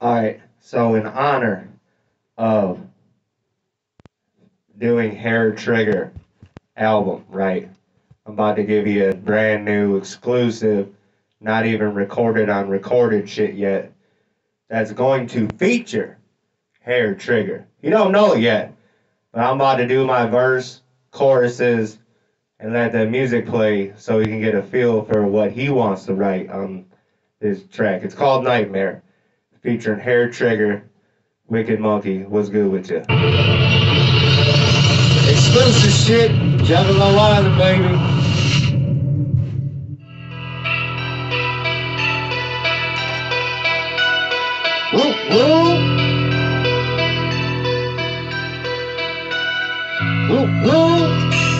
Alright, so in honor of doing Hair Trigger album, right? I'm about to give you a brand new exclusive, not even recorded on recorded shit yet, that's going to feature Hair Trigger. You don't know it yet, but I'm about to do my verse, choruses, and let the music play so you can get a feel for what he wants to write on this track. It's called Nightmare, featuring Hair Trigger. Wicked Monkey, what's good with you? Exclusive shit, Juggalo Island, baby. Woo, woo. Woo, woo.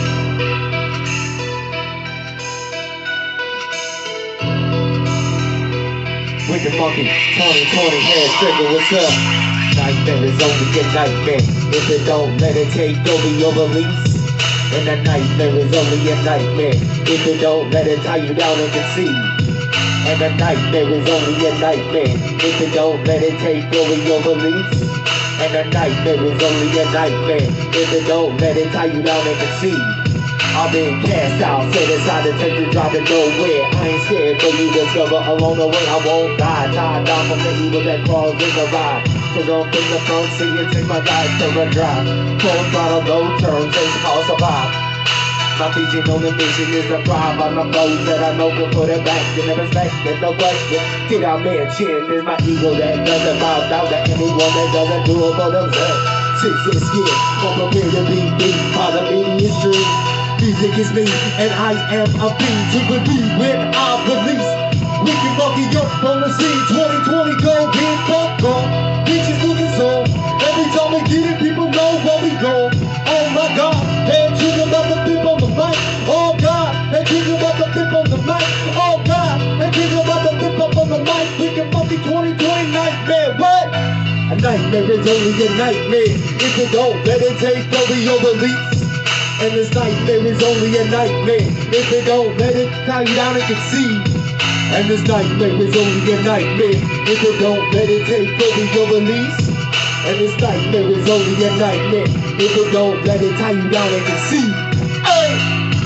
Wicked Monkey, 2020, Hair Trigger, what's up? Nightmare is only a nightmare if it don't meditate over your beliefs. And a nightmare is only a nightmare if it don't let it tie you down and conceive. And a nightmare is only a nightmare if it don't let it take over your beliefs. And a nightmare is only a nightmare if it don't let it tie you down and conceive. I've been cast out, set aside to take you driving nowhere. I ain't scared for you to discover along the way. I won't die, tied down from the evil that crawls in the ride. So jump in the front seat and take my life to a drive. Full throttle, low turn, chase how I survive. My teaching on the mission is to thrive on the flows that I know can put it back in the respect, there's no question. Get out mention is my ego that doesn't bow down to anyone that doesn't do it for themselves. Six is skin, I'm prepared to be beat by the media stream. Music is me, and I am a being to believe when I release. Wicked Monkey up on the scene, 2020 go get fucked on. Bitches looking so, every time we get it, people know where we go. Oh my God, they tweet about the pimp on the mic. Oh God, they tweet about the pimp on the mic. Oh God, they tweet about the pimp up on the mic. Wicked Monkey 2020 nightmare, what? A nightmare is only a nightmare if you don't let it take over your beliefs. And this nightmare is only a nightmare if they don't let it tie you down and conceive. And this nightmare is only a nightmare if they don't let it take over your beliefs. And this nightmare is only a nightmare if they don't let it tie you down and conceive. Hey!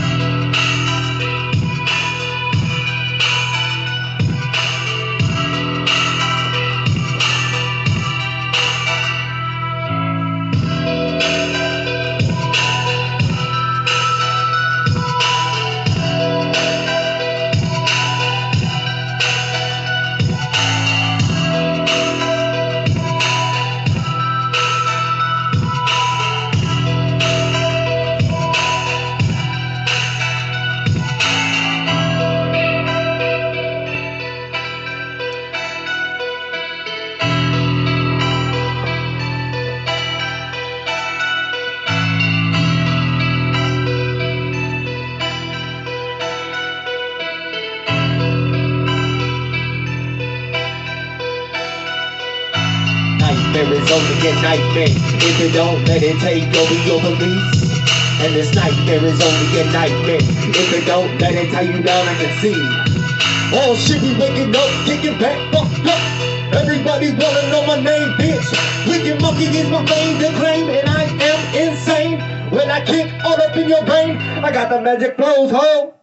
Nightmare is only a nightmare if you don't let it take over your beliefs. And this nightmare is only a nightmare if you don't let it tie you down and conceive. Oh shit, we waking up, kicking back, fucked up. Everybody wanna know my name, bitch. Wicked Monkey is my main to claim, and I am insane. When I kick all up in your brain, I got the magic flows, ho.